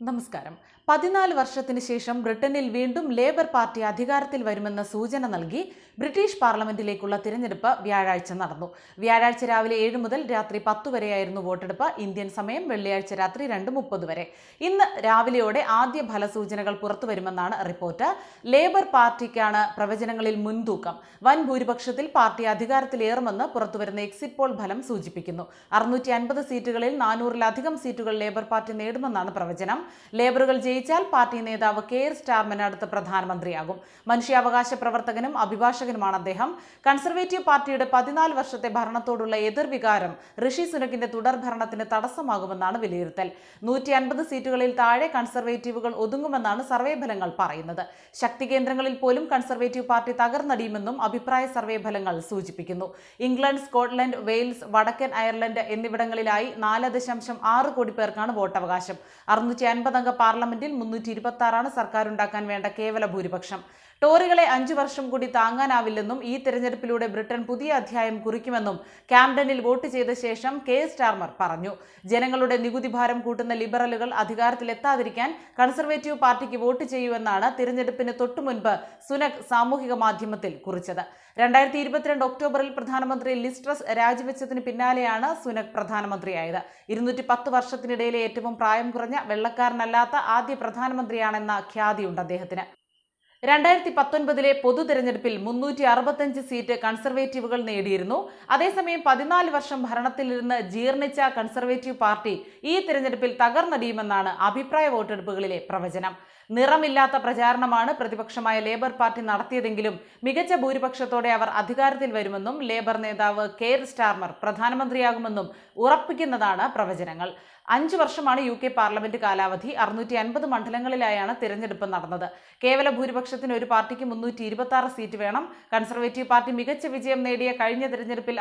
നമസ്കാരം. 14 വർഷത്തിന് ശേഷം ബ്രിട്ടനിൽ വീണ്ടും ലേബർ പാർട്ടി അധികാരത്തിൽ വരുമെന്ന സൂചന നൽകി ബ്രിട്ടീഷ് പാർലമെന്റിലേക്കുള്ള തിരഞ്ഞെടുപ്പ് വ്യാഴാഴ്ച നടന്നു. വ്യാഴാഴ്ച രാവിലെ 7 മുതൽ രാത്രി 10 വരെയായിരുന്നു വോട്ടെടുപ്പ്. ഇന്ത്യൻ സമയം വെള്ളിയാഴ്ച രാത്രി 2:30 വരെ. ഇന്ന് രാവിലെയോടെ ആദ്യ ഫലസൂചനകൾ പുറത്തുവരുമെന്നാണ് റിപ്പോർട്ട്. ലേബർ പാർട്ടിക്കാണ് പ്രവചനങ്ങളിൽ മുൻതൂക്കം. വൻ ഭൂരിപക്ഷത്തിൽ പാർട്ടി അധികാരത്തിലേറുമെന്ന് പുറത്തുവരുന്ന എക്സിറ്റ് പോൾ ഫലം സൂചിപ്പിക്കുന്നു. 650 സീറ്റുകളിൽ 400-ലധികം സീറ്റുകൾ ലേബർ പാർട്ടി നേടുമെന്നാണ് പ്രവചനം. ലേബറുകൾ ജയിച്ചാൽ പാർട്ടി നേതാവ് കെയർ സ്റ്റാർമർ അടുത്ത പ്രധാനമന്ത്രിയാകും. മനുഷ്യാവകാശ പ്രവർത്തകനും അഭിഭാഷകനുമാണ് അദ്ദേഹം. കൺസർവേറ്റീവ് പാർട്ടിയുടെ 14 വർഷത്തെ ഭരണത്തോടുള്ള എതിർവികാരം ഋഷി സുനക്കിന്റെ തുടർ ഭരണത്തിന് തടസ്സമാകുമെന്നാണ് വിലയിരുത്തൽ. 150 സീറ്റുകളിൽ താഴെ കൺസർവേറ്റീവുകൾ ഒതുങ്ങുമെന്നാണ് സർവേ ഫലങ്ങൾ പറയുന്നത്. ശക്തി കേന്ദ്രങ്ങളിൽ പോലും കൺസർവേറ്റീവ് പാർട്ടി തകർന്നടിയുമെന്നും അഭിപ്രായ സർവേ ഫലങ്ങൾ സൂചിപ്പിക്കുന്നു. ഇംഗ്ലണ്ട്, സ്കോട്ട്ലൻഡ്, വെയിൽസ്, വടക്കൻ അയർലൻഡ് എന്നിവിടങ്ങളിലായി 4.6 കോടി പേർക്കാണ് വോട്ടവകാശം. 650 അംഗ പാർലമെന്റിൽ 326 സർക്കാരുണ്ടാക്കാൻ വേണ്ട കേവല ഭൂരിപക്ഷം. ടോറികളെ 5 വർഷം കൂടി താങ്ങാനാവില്ലെന്നും ഈ തെരഞ്ഞെടുപ്പിലൂടെ ബ്രിട്ടൻ പുതിയ അധ്യായം കുറിക്കുമെന്നും ക്യാംഡനിൽ വോട്ട് ചെയ്ത ശേഷം കെയർ സ്റ്റാർമർ പറഞ്ഞു. ജനങ്ങളുടെ നികുതി ഭാരം കൂട്ടുന്ന ലിബറലുകൾ അധികാരത്തിലെത്താതിരിക്കാൻ കൺസർവേറ്റീവ് പാർട്ടിക്ക് വോട്ട് ചെയ്യുമെന്നാണ് തിരഞ്ഞെടുപ്പിന് തൊട്ടുമുൻപ് സുനക് സാമൂഹിക മാധ്യമത്തിൽ കുറിച്ചത്. 2022 ഒക്ടോബറിൽ പ്രധാനമന്ത്രി ലിസ് ട്രസ് രാജിവെച്ചതിന് പിന്നാലെയാണ് സുനക് പ്രധാനമന്ത്രിയായത്. 210 വർഷത്തിനിടയിലെ ഏറ്റവും പ്രായം കുറഞ്ഞ വെള്ളക്കാരനല്ലാത്ത ആദ്യ പ്രധാനമന്ത്രിയാണെന്ന ഖ്യാതിയുണ്ട് അദ്ദേഹത്തിന്. 2019 പൊതു തെരഞ്ഞെടുപ്പിൽ 365 സീറ്റ് കൺസർവേറ്റീവുകൾ നേടിയിരുന്നു. അതേസമയം 14 വർഷം ഭരണത്തിലിരുന്ന് ജീർണിച്ച കൺസർവേറ്റീവ് പാർട്ടി ഈ തെരഞ്ഞെടുപ്പിൽ തകർന്നടിയുമെന്നാണ് അഭിപ്രായ വോട്ടെടുപ്പുകളിലെ പ്രവചനം. നിറമില്ലാത്ത പ്രചാരണമാണ് പ്രതിപക്ഷമായ ലേബർ പാർട്ടി നടത്തിയതെങ്കിലും മികച്ച ഭൂരിപക്ഷത്തോടെ അവർ അധികാരത്തിൽ വരുമെന്നും ലേബർ നേതാവ് കെയർ സ്റ്റാർമർ പ്രധാനമന്ത്രിയാകുമെന്നും ഉറപ്പിക്കുന്നതാണ് പ്രവചനങ്ങൾ. 5 വർഷമാണ് UK പാർലമെന്റ് കാലാവധി. 650 മണ്ഡലങ്ങളിലായാണ് തിരഞ്ഞെടുപ്പ് നടന്നത്. കേവല ഭൂരിപക്ഷത്തിന് ഒരു പാർട്ടിക്ക് 326 സീറ്റ് വേണം. കൺസർവേറ്റീവ് പാർട്ടി മികച്ച വിജയം നേടിയ കഴിഞ്ഞ തിരഞ്ഞെടുപ്പിൽ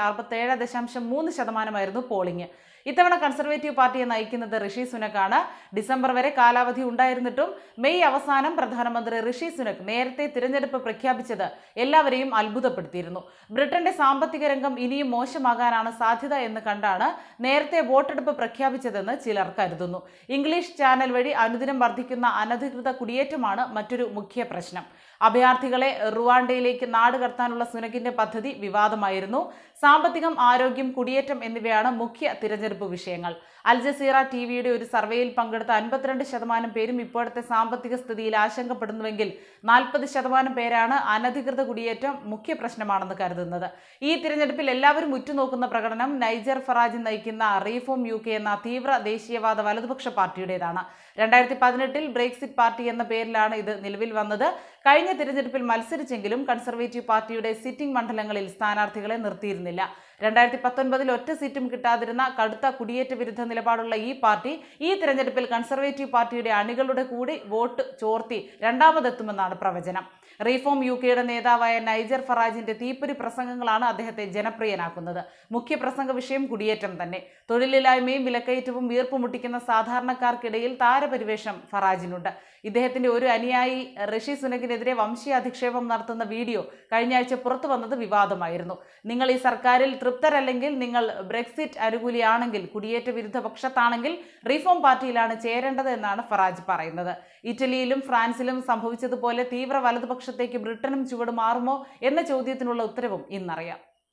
67.3% പോളിംഗ്. ഇത്തവണ കൺസർവേറ്റീവ് പാർട്ടിയെ നയിക്കുന്നത് ഋഷി സുനക്കാണ്. ഡിസംബർ വരെ കാലാവധി ഉണ്ടായിരുന്നിട്ടും മെയ് അവസാനം പ്രധാനമന്ത്രി ഋഷി സുനക് നേരത്തെ തിരഞ്ഞെടുപ്പ് പ്രഖ്യാപിച്ചത് എല്ലാവരെയും അത്ഭുതപ്പെടുത്തിയിരുന്നു. ബ്രിട്ടന്റെ സാമ്പത്തിക രംഗം ഇനിയും മോശമാകാനാണ് സാധ്യത എന്ന് കണ്ടാണ് നേരത്തെ വോട്ടെടുപ്പ് പ്രഖ്യാപിച്ചതെന്ന് ചിലർ കരുതുന്നു. ഇംഗ്ലീഷ് ചാനൽ വഴി അനുദിനം വർദ്ധിക്കുന്ന അനധികൃത കുടിയേറ്റമാണ് മറ്റൊരു മുഖ്യ പ്രശ്നം. അഭയാർത്ഥികളെ റുവാണ്ടയിലേക്ക് നാടുകടത്താനുള്ള സുനക്കിന്റെ പദ്ധതി വിവാദമായിരുന്നു. സാമ്പത്തികം, ആരോഗ്യം, കുടിയേറ്റം എന്നിവയാണ് മുഖ്യ തിരഞ്ഞെടുപ്പ് വിഷയങ്ങൾ. അൽ ജസീറ ടിവിയുടെ ഒരു സർവേയിൽ പങ്കെടുത്ത 52% പേരും ഇപ്പോഴത്തെ സാമ്പത്തിക സ്ഥിതിയിൽ ആശങ്കപ്പെടുന്നുവെങ്കിൽ 40% പേരാണ് അനധികൃത കുടിയേറ്റം മുഖ്യ പ്രശ്നമാണെന്ന് കരുതുന്നത്. ഈ തിരഞ്ഞെടുപ്പിൽ എല്ലാവരും ഉറ്റുനോക്കുന്ന പ്രകടനം നൈജർ ഫറാജ് നയിക്കുന്ന റീഫോം UK എന്ന തീവ്ര ദേശീയവാദ വലതുപക്ഷ പാർട്ടിയുടേതാണ്. 2018 ബ്രെക്സിറ്റ് പാർട്ടി എന്ന പേരിലാണ് ഇത് നിലവിൽ വന്നത്. കഴിഞ്ഞ തിരഞ്ഞെടുപ്പിൽ മത്സരിച്ചെങ്കിലും കൺസർവേറ്റീവ് പാർട്ടിയുടെ സിറ്റിംഗ് മണ്ഡലങ്ങളിൽ സ്ഥാനാർത്ഥികളെ നിർത്തിയിരുന്നില്ല. 2019 ഒറ്റ സീറ്റും കിട്ടാതിരുന്ന കടുത്ത കുടിയേറ്റ വിരുദ്ധ നിലപാടുള്ള ഈ പാർട്ടി ഈ തിരഞ്ഞെടുപ്പിൽ കൺസർവേറ്റീവ് പാർട്ടിയുടെ അണികളുടെ കൂടി വോട്ട് ചോർത്തി രണ്ടാമതെത്തുമെന്നാണ് പ്രവചനം. റീഫോം UKയുടെ നേതാവായ നൈജർ ഫറാജിന്റെ തീപ്പൊരി പ്രസംഗങ്ങളാണ് അദ്ദേഹത്തെ ജനപ്രിയനാക്കുന്നത്. മുഖ്യ പ്രസംഗ വിഷയം കുടിയേറ്റം തന്നെ. തൊഴിലില്ലായ്മയും വിലക്കയറ്റവും വീർപ്പുമുട്ടിക്കുന്ന സാധാരണക്കാർക്കിടയിൽ താരപരിവേഷം ഫറാജിനുണ്ട്. ഇദ്ദേഹത്തിന്റെ ഒരു അനുയായി ഋഷി സുനക്കിനെതിരെ വംശീയ അധിക്ഷേപം നടത്തുന്ന വീഡിയോ കഴിഞ്ഞ ആഴ്ച പുറത്തു വന്നത് വിവാദമായിരുന്നു. നിങ്ങൾ ഈ സർക്കാരിൽ തൃപ്തരല്ലെങ്കിൽ, നിങ്ങൾ ബ്രെക്സിറ്റ് അനുകൂലിയാണെങ്കിൽ, കുടിയേറ്റ വിരുദ്ധ പക്ഷത്താണെങ്കിൽ റീഫോം പാർട്ടിയിലാണ് ചേരേണ്ടത് എന്നാണ് ഫറാജ് പറയുന്നത്. ഇറ്റലിയിലും ഫ്രാൻസിലും സംഭവിച്ചതുപോലെ തീവ്ര വലതുപക്ഷത്തേക്ക് ബ്രിട്ടനും ചുവട് മാറുമോ എന്ന ചോദ്യത്തിനുള്ള ഉത്തരവും ഇന്നറിയാം.